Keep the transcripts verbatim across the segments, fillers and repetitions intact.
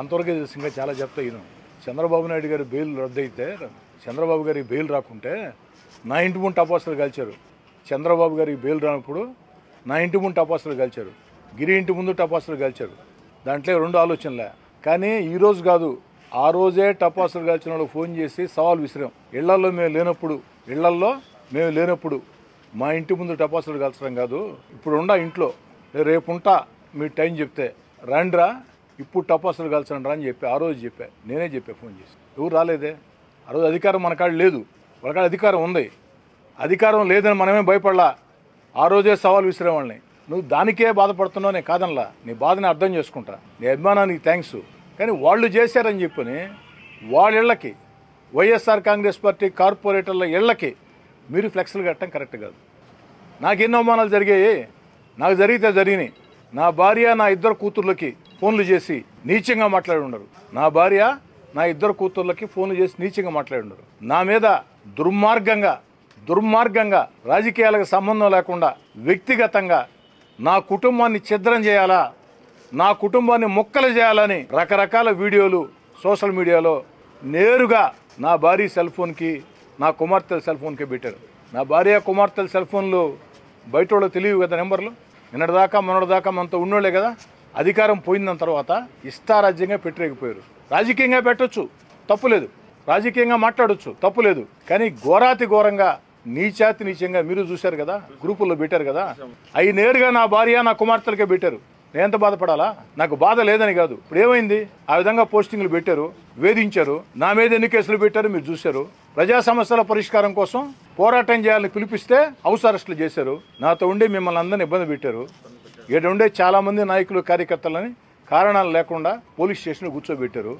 అంతవరకే తెలుసు, ఇంకా చాలా చెప్తా. ఈయన చంద్రబాబు నాయుడు గారి బెయిల్ రద్దయితే, చంద్రబాబు గారికి బెయిల్ రాకుంటే నా ఇంటి ముందు టపాసులు కాల్చారు. చంద్రబాబు గారికి బెయిల్ రానప్పుడు నా ఇంటి ముందు టపాసులు కాల్చారు, గిరి ఇంటి ముందు టపాసులు కాల్చారు. దాంట్లో రెండు ఆలోచనలే. కానీ ఈరోజు కాదు, ఆ రోజే టపాసులు కాల్చిన వాళ్ళకి ఫోన్ చేసి సవాల్ విసిరాం. ఇళ్లల్లో మేము లేనప్పుడు ఇళ్లల్లో మేము లేనప్పుడు మా ఇంటి ముందు టపాసులు కాల్చడం కాదు, ఇప్పుడు ఉండా ఇంట్లో, రేపు ఉంటా మీ టైం చెప్తే రండ్రా, ఇప్పుడు టపాసులు కాల్చండి రా అని చెప్పి ఆ రోజు చెప్పా. నేనే చెప్పా ఫోన్ చేసి. ఎవరు రాలేదే. ఆ రోజు అధికారం మన కాడ లేదు, వాళ్ళ కాడ అధికారం ఉంది. అధికారం లేదని మనమే భయపడలా. ఆ రోజే సవాల్ విసిరే వాళ్ళని. నువ్వు దానికే బాధపడుతున్నావు, నేను కాదనలా. నీ బాధని అర్థం చేసుకుంటా, నీ అభిమానానికి థ్యాంక్స్. కానీ వాళ్ళు చేశారని చెప్పని వాళ్ళ ఇళ్ళకి, వైఎస్ఆర్ కాంగ్రెస్ పార్టీ కార్పొరేటర్ల ఇళ్ళకి మీరు ఫ్లెక్స్లు కట్టడం కరెక్ట్ కాదు. నాకు ఎన్నో అవమానాలు జరిగాయి, నాకు జరిగితే జరిగినాయి. నా భార్య నా ఇద్దరు కూతుర్లకి ఫోన్లు చేసి నీచంగా మాట్లాడి ఉండరు. నా భార్య నా ఇద్దరు కూతుర్లకి ఫోన్లు చేసి నీచంగా మాట్లాడి ఉండరు. నా మీద దుర్మార్గంగా దుర్మార్గంగా రాజకీయాలకు సంబంధం లేకుండా వ్యక్తిగతంగా నా కుటుంబాన్ని ఛిద్రం చేయాలా, నా కుటుంబాన్ని ముక్కలు చేయాలని రకరకాల వీడియోలు సోషల్ మీడియాలో నేరుగా నా భార్య సెల్ ఫోన్కి, నా కుమార్తెల సెల్ ఫోన్కి పెట్టారు. నా భార్య కుమార్తెల సెల్ ఫోన్లు బయట వాళ్ళు తెలియవు కదా, నెంబర్లు. నిన్నటిదాకా మొన్నటిదాకా మనతో ఉన్నోళ్లే కదా. అధికారం పోయిన తర్వాత ఇష్టారాజ్యంగా పెట్టలేకపోయారు. రాజకీయంగా పెట్టొచ్చు, తప్పులేదు. రాజకీయంగా మాట్లాడొచ్చు, తప్పులేదు. కానీ ఘోరాతి ఘోరంగా నీచాతి నీచంగా మీరు చూశారు కదా, గ్రూపుల్లో పెట్టారు కదా. అవి నేరుగా నా భార్య నా కుమార్తెలకే పెట్టారు. నేను ఎంత బాధపడాలా? నాకు బాధ లేదని కాదు. ఇప్పుడు ఏమైంది? ఆ విధంగా పోస్టింగ్లు పెట్టారు, వేధించారు. నా మీద ఎన్ని కేసులు పెట్టారు మీరు చూశారు. ప్రజా సమస్యల పరిష్కారం కోసం పోరాటం చేయాలని పిలిపిస్తే హౌస్ అరెస్టులు చేశారు. నాతో ఉండి మిమ్మల్ని అందరినీ ఇబ్బంది పెట్టారు. ఇక్కడ ఉండే చాలా మంది నాయకులు కార్యకర్తలని కారణాలు లేకుండా పోలీస్ స్టేషన్లో కూర్చోబెట్టారు.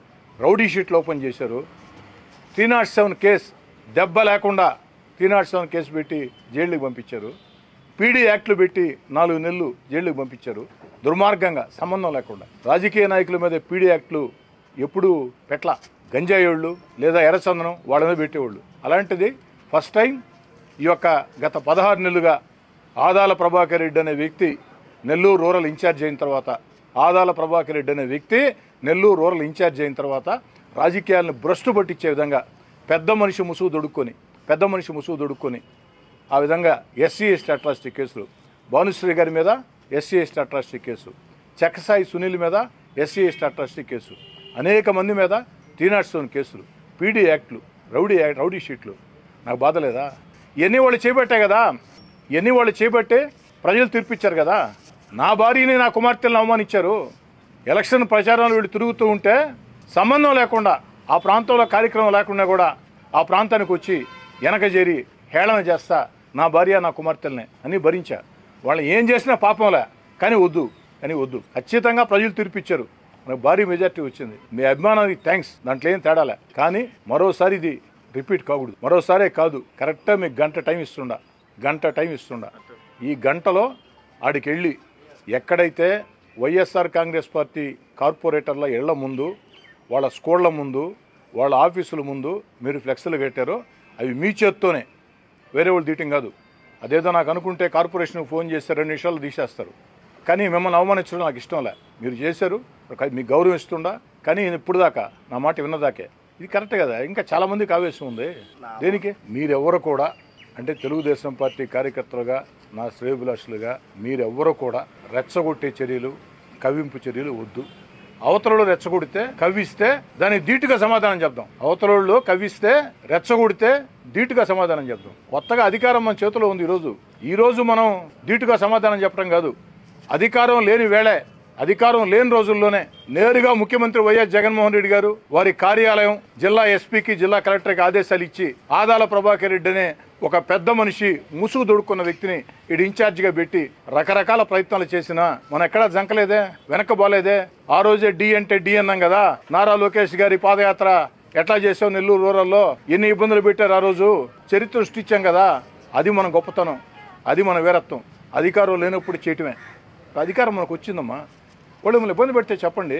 రౌడీ షీట్లు ఓపెన్ చేశారు. త్రీ నాట్ సెవెన్ కేసు దెబ్బ లేకుండా త్రీ నాట్ సెవెన్ కేసు పెట్టి జైలుకి పంపించారు. పీడీ యాక్ట్లు పెట్టి నాలుగు నెలలు జైలుకి పంపించారు. దుర్మార్గంగా సంబంధం లేకుండా రాజకీయ నాయకుల మీద పీడీ యాక్ట్లు ఎప్పుడు పెట్ల. గంజాయోళ్ళు లేదా ఎర్రచందనం వాళ్ళ మీద పెట్టేవాళ్ళు. అలాంటిది ఫస్ట్ టైం ఈ యొక్క గత పదహారు నెలలుగా ఆదాల ప్రభాకర్ రెడ్డి అనే వ్యక్తి నెల్లూరు రూరల్ ఇన్ఛార్జ్ అయిన తర్వాత ఆదాల ప్రభాకర్ రెడ్డి అనే వ్యక్తి నెల్లూరు రూరల్ ఇన్ఛార్జ్ అయిన తర్వాత రాజకీయాలను భ్రష్టు పట్టించే విధంగా పెద్ద మనిషి ముసుగు దొడుక్కొని పెద్ద మనిషి ముసుగు దొడుక్కొని ఆ విధంగా ఎస్సీ ఎస్టీ అట్రాసిటీ కేసులు, భానుశ్రీ గారి మీద SC ST atrocity case, Chakkasai Sunil మీద ఎస్సీ ఎస్టీ అట్రాసిటీ కేసు, అనేక మంది మీద త్రీ నాట్ సెవెన్ కేసులు, పీడీ యాక్ట్లు, రౌడీ యాక్ట్ రౌడీ షీట్లు. నాకు బాధ లేదా? ఇవన్నీ వాళ్ళు చేపట్టే కదా, ఇవన్నీ వాళ్ళు చేపట్టే ప్రజలు తీర్పిచ్చారు కదా. నా భార్యని నా కుమార్తెలను అవమానించారు. ఎలక్షన్ ప్రచారంలో వీళ్ళు తిరుగుతూ ఉంటే సంబంధం లేకుండా ఆ ప్రాంతంలో కార్యక్రమం లేకుండా కూడా ఆ ప్రాంతానికి వచ్చి వెనక చేరి హేళన చేస్తా నా భార్య నా కుమార్తెలనే అని భరించా. వాళ్ళు ఏం చేసినా పాపంలే, కానీ వద్దు కానీ వద్దు ఖచ్చితంగా ప్రజలు తీర్పిచ్చారు. మనకు భారీ మెజార్టీ వచ్చింది. మీ అభిమానానికి థ్యాంక్స్, దాంట్లో ఏం తేడాలే. కానీ మరోసారి ఇది రిపీట్ కాకూడదు. మరోసారే కాదు, కరెక్ట్గా మీకు గంట టైం ఇస్తుండా గంట టైం ఇస్తుండా ఈ గంటలో ఆడికి వెళ్ళి ఎక్కడైతే వైఎస్ఆర్ కాంగ్రెస్ పార్టీ కార్పొరేటర్ల ఇళ్ల ముందు, వాళ్ళ స్కూళ్ల ముందు, వాళ్ళ ఆఫీసుల ముందు మీరు ఫ్లెక్స్లు కట్టారో అవి మీ చేత్తోనే, వేరే వాళ్ళు తీయటం కాదు. అదేదో నాకు అనుకుంటే కార్పొరేషన్కి ఫోన్ చేస్తే రెండు నిమిషాలు తీసేస్తారు. కానీ మిమ్మల్ని అవమానించడం నాకు ఇష్టంలే. మీరు చేశారు, మీకు గౌరవం ఇస్తుండా. కానీ ఇప్పుడు దాకా నా మాట విన్నదాకే ఇది కరెక్ట్ కదా. ఇంకా చాలామందికి ఆవేశం ఉంది. దేనికి? మీరెవరు కూడా అంటే తెలుగుదేశం పార్టీ కార్యకర్తలుగా, నా శ్రేయోభిలాషులుగా మీరెవ్వరూ కూడా రెచ్చగొట్టే చర్యలు, కవ్వింపు చర్యలు వద్దు. అవతలలో రెచ్చగొడితే, కవ్విస్తే దానికి ధీటుగా సమాధానం చెప్దాం. అవతలలో కవ్విస్తే, రెచ్చగొడితే ధీటుగా సమాధానం చెప్దాం. కొత్తగా అధికారం మన చేతిలో ఉంది. ఈరోజు ఈరోజు మనం ధీటుగా సమాధానం చెప్పడం కాదు. అధికారం లేని వేళే, అధికారం లేని రోజుల్లోనే నేరుగా ముఖ్యమంత్రి వైఎస్ జగన్మోహన్ రెడ్డి గారు వారి కార్యాలయం జిల్లా ఎస్పీకి, జిల్లా కలెక్టర్కి ఆదేశాలు ఇచ్చి ఆదాల ప్రభాకర్ రెడ్డి అనే ఒక పెద్ద మనిషి ముసుగు దొడుక్కున్న వ్యక్తిని ఇటు ఇన్ఛార్జిగా పెట్టి రకరకాల ప్రయత్నాలు చేసినా మనం ఎక్కడా జంకలేదే, వెనక్కబోలేదే. ఆ రోజే డి అంటే డి అన్నాం కదా. నారా లోకేష్ గారి పాదయాత్ర ఎట్లా చేసావు నెల్లూరు రూరల్లో, ఎన్ని ఇబ్బందులు పెట్టారు ఆ రోజు, చరిత్ర సృష్టించాం కదా. అది మన గొప్పతనం, అది మన వీరత్వం. అధికారం లేనప్పుడు చేయటమే. అధికారం మనకు వచ్చిందమ్మా. వాళ్ళు మిమ్మల్ని ఇబ్బంది పెడితే చెప్పండి.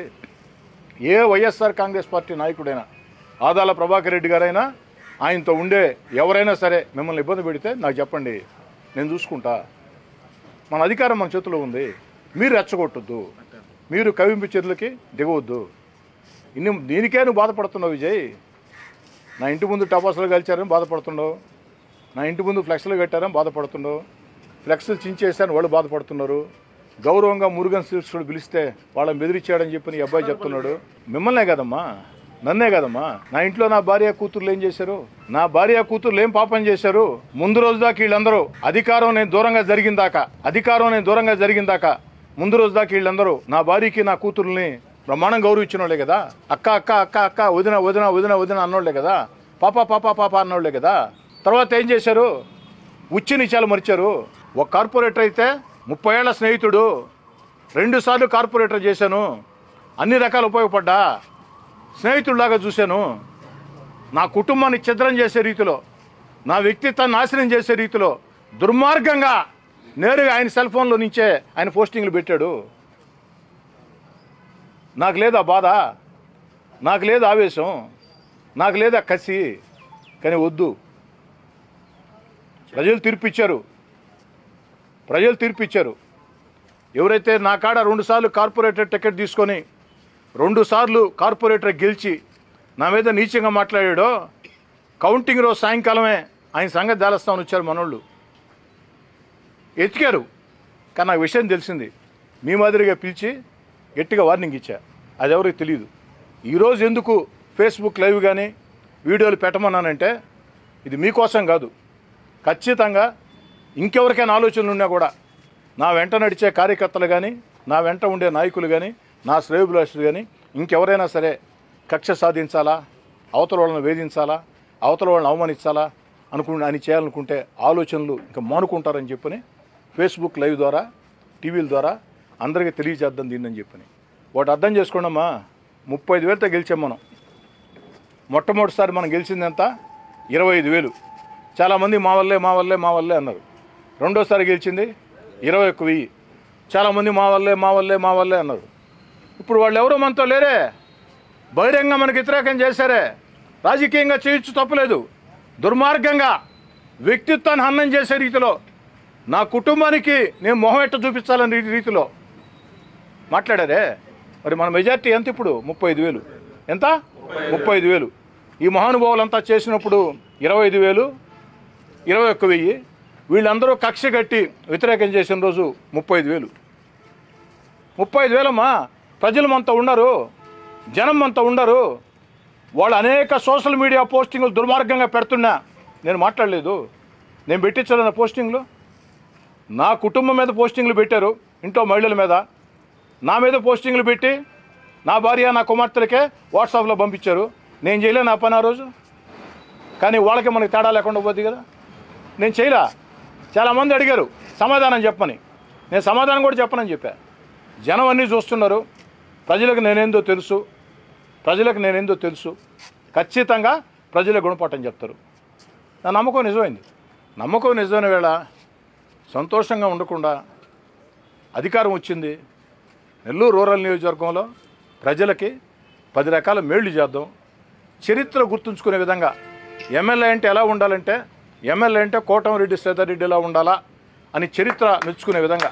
ఏ వైఎస్ఆర్ కాంగ్రెస్ పార్టీ నాయకుడైనా, ఆదాల ప్రభాకర్ రెడ్డి గారైనా, ఆయనతో ఉండే ఎవరైనా సరే మిమ్మల్ని ఇబ్బంది పెడితే నాకు చెప్పండి, నేను చూసుకుంటా. మన అధికారం మన చేతిలో ఉంది. మీరు రెచ్చగొట్టొద్దు, మీరు కవింపు చర్యలకి దిగవద్దు. ఇన్ని దీనికే నువ్వు బాధపడుతున్నావు విజయ్. నా ఇంటి ముందు టపాసులు కలిచారని బాధపడుతున్నావు, నా ఇంటి ముందు ఫ్లెక్స్లు కట్టారని బాధపడుతున్నావు, ఫ్లెక్స్లు చించేశారని వాళ్ళు బాధపడుతున్నారు. గౌరవంగా మురుగన్ శిల్సుడు పిలిస్తే వాళ్ళని బెదిరించాడని చెప్పి నీ అబ్బాయి చెప్తున్నాడు. మిమ్మల్నే కదమ్మా, నన్నే కదమ్మా. నా ఇంట్లో నా భార్య కూతుర్లు ఏం చేశారు? నా భార్య కూతుర్లు ఏం పాపం చేశారు? ముందు రోజు దాకా వీళ్ళందరూ అధికారం నేను దూరంగా జరిగిందాకా అధికారం నేను దూరంగా జరిగిందాకా ముందు రోజు దాకా వీళ్ళందరూ నా భార్యకి నా కూతుర్ని బ్రహ్మాండం గౌరవించిన వాళ్ళే కదా. అక్క అక్క అక్క అక్క వదిన వదిన వదిన వదిన అన్నోళ్లే కదా. పాప పాప పాప అన్నోళ్లే కదా. తర్వాత ఏం చేశారు? ఉచ్చి నిచాలు మరిచారు. ఒక కార్పొరేటర్ అయితే ముప్పై ఏళ్ల స్నేహితుడు, రెండు సార్లు కార్పొరేటర్ చేశాను, అన్ని రకాలు ఉపయోగపడ్డా, స్నేహితుడిలాగా చూశాను. నా కుటుంబాన్ని ఛిద్రం చేసే రీతిలో, నా వ్యక్తిత్వాన్ని నాశనం చేసే రీతిలో దుర్మార్గంగా నేరుగా ఆయన సెల్ ఫోన్లో నుంచే ఆయన పోస్టింగ్లు పెట్టాడు. నాకు లేదా బాధ, నాకు లేదు ఆవేశం, నాకు లేదా కసి. కానీ వద్దు, ప్రజలు తీర్పిచ్చారు, ప్రజలు తీర్పిచ్చారు. ఎవరైతే నా కాడ రెండుసార్లు కార్పొరేటర్ టికెట్ తీసుకొని రెండుసార్లు కార్పొరేటర్ గెలిచి నా మీద నీచంగా మాట్లాడాడో, కౌంటింగ్ రోజు సాయంకాలమే ఆయన సంగతి దేలస్తామని వచ్చారు మనోళ్ళు. ఎతికారు. కానీ నాకు విషయం తెలిసింది. మీ మాదిరిగా పిలిచి గట్టిగా వార్నింగ్ ఇచ్చా. అది ఎవరికి తెలియదు. ఈరోజు ఎందుకు ఫేస్బుక్ లైవ్ కానీ వీడియోలు పెట్టమన్నానంటే ఇది మీకోసం కాదు. ఖచ్చితంగా ఇంకెవరికైనా ఆలోచనలు ఉన్నా కూడా నా వెంట నడిచే కార్యకర్తలు కానీ, నా వెంట ఉండే నాయకులు కానీ, నా శ్రేయోభిలాషులు కానీ ఇంకెవరైనా సరే కక్ష సాధించాలా, అవతల వాళ్ళని వేధించాలా, అవతల వాళ్ళని అవమానించాలా అనుకు అని చేయాలనుకుంటే ఆలోచనలు ఇంకా మానుకుంటారని చెప్పని ఫేస్బుక్ లైవ్ ద్వారా, టీవీల ద్వారా అందరికీ తెలియజేద్దాం దీన్ని చెప్పని. వాటి అర్థం చేసుకోండమ్మా. ముప్పై ఐదు వేలతో గెలిచాం మనం. మొట్టమొదటిసారి మనం గెలిచింది ఎంత? ఇరవై ఐదు వేలు. చాలామంది మా వల్లే మా వల్లే మా వల్లే అన్నారు. రెండోసారి గెలిచింది ఇరవై ఒక్క వెయ్యి. చాలామంది మా వల్లే మా వల్లే మా వల్లే అన్నారు. ఇప్పుడు వాళ్ళు ఎవరో మనతో లేరే, బహిరంగంగా మనకు వ్యతిరేకం చేశారే. రాజకీయంగా చేయొచ్చు, తప్పలేదు. దుర్మార్గంగా వ్యక్తిత్వాన్ని హననం చేసే రీతిలో, నా కుటుంబానికి నేను మొహం ఎట్ట చూపించాలని రీతిలో మాట్లాడారే. మరి మన మెజార్టీ ఎంత ఇప్పుడు? ముప్పై ఐదు వేలు. ఎంత? ముప్పై ఐదు వేలు. ఈ మహానుభావులంతా చేసినప్పుడు ఇరవై ఐదు వేలు, ఇరవై ఒక్క వెయ్యి. వీళ్ళందరూ కక్ష కట్టి వ్యతిరేకం చేసిన రోజు ముప్పై ఐదు వేలు. ముప్పై ఐదు వేలమ్మా. ప్రజలు మనతో ఉండరు, జనం మనతో ఉండరు. వాళ్ళు అనేక సోషల్ మీడియా పోస్టింగ్లు దుర్మార్గంగా పెడుతున్నా నేను మాట్లాడలేదు. నేను పెట్టించాలన్న పోస్టింగ్లు నా కుటుంబం మీద పోస్టింగ్లు పెట్టారు, ఇంట్లో మహిళల మీద. నా మీద పోస్టింగ్లు పెట్టి నా భార్య నా కుమార్తెలకే వాట్సాప్లో పంపించారు. నేను చేయలే నా పని ఆ రోజు. కానీ వాళ్ళకి మనకి తేడా లేకుండా పోద్ది కదా. నేను చేయలా. చాలామంది అడిగారు సమాధానం చెప్పని. నేను సమాధానం కూడా చెప్పనని చెప్పా. జనం అన్నీ చూస్తున్నారు. ప్రజలకు నేనేందో తెలుసు, ప్రజలకు నేనేందో తెలుసు. ఖచ్చితంగా ప్రజల గుణపాఠం చెప్తారు. నా నమ్మకం నిజమైంది. నమ్మకం నిజమైన వేళ సంతోషంగా ఉండకుండా అధికారం వచ్చింది. నెల్లూరు రూరల్ నియోజకవర్గంలో ప్రజలకి పది రకాల మేళ్లు చేద్దాం. చరిత్ర గుర్తుంచుకునే విధంగా ఎమ్మెల్యే అంటే ఎలా ఉండాలంటే, ఎమ్మెల్యే అంటే కోటమిరెడ్డి శ్రీధర్ ఎలా ఉండాలా అని చరిత్ర మెచ్చుకునే విధంగా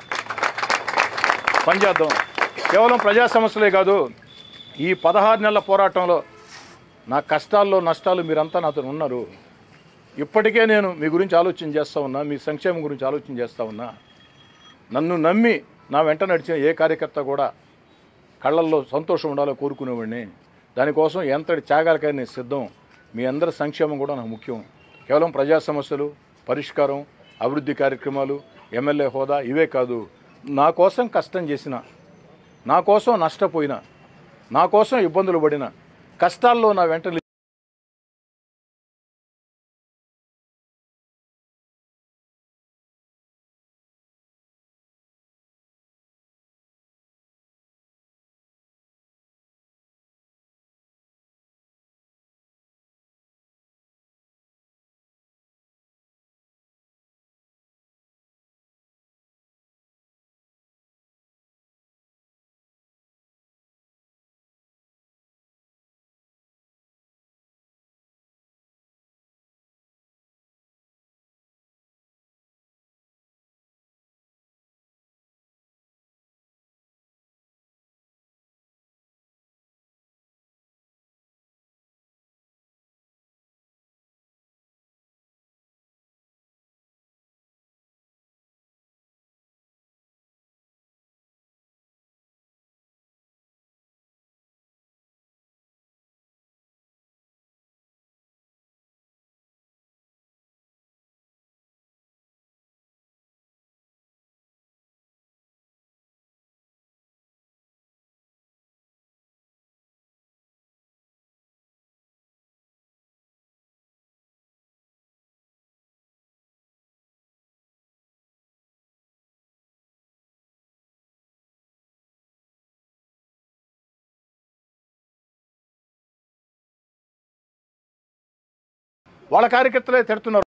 పనిచేద్దాం. కేవలం ప్రజా సమస్యలే కాదు, ఈ పదహారు నెలల పోరాటంలో నా కష్టాల్లో నష్టాలు మీరంతా నాతో ఉన్నారు. ఇప్పటికే నేను మీ గురించి ఆలోచన చేస్తూ ఉన్నా, మీ సంక్షేమం గురించి ఆలోచన చేస్తూ ఉన్నా. నన్ను నమ్మి నా వెంట నడిచిన ఏ కార్యకర్త కూడా కళ్ళల్లో సంతోషం ఉండాలో కోరుకునేవాడిని. దానికోసం ఎంతటి త్యాగాలకైనా నేను సిద్ధం. మీ అందరి సంక్షేమం కూడా నాకు ముఖ్యం. కేవలం ప్రజా సమస్యలు పరిష్కారం, అభివృద్ధి కార్యక్రమాలు, ఎమ్మెల్యే హోదా ఇవే కాదు. నా కోసం కష్టం చేసిన, నా కోసం నష్టపోయిన, నా కోసం ఇబ్బందులు పడిన, కష్టాల్లో నా వెంట వాళ్ళ కార్యకర్తలే తిడుతున్నారు.